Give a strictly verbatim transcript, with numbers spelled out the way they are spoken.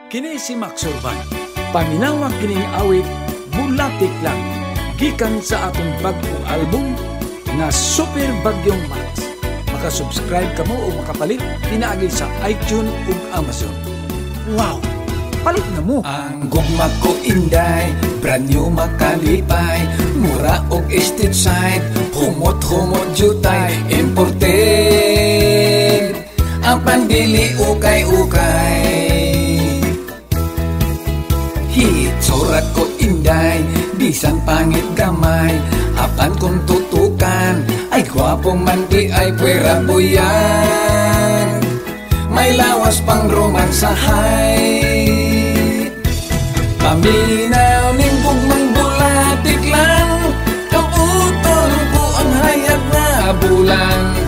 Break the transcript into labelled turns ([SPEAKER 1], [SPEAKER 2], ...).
[SPEAKER 1] Kini si Max Urban. Paminawag kining awit Bulatik Lang. Gikan sa akong bagong album na Super Bagyong Max. Makasubscribe ka mo o makapalit pinaagi sa iTunes ug Amazon. Wow! Palit na mo!
[SPEAKER 2] Ang gugma ko inday, brand new makalipay, mura og estate side, humot-humot jutay, imported, ang pandili ukay-ukay. Hit surat ko inday, bisan pangit gamay, apan kung tutukan, ay gwapo man di ay pwera buyan. May lawas pang romansahay. Paminaw ning gugmang Bulatik Lang, ang utol ko ang hayag na bulan.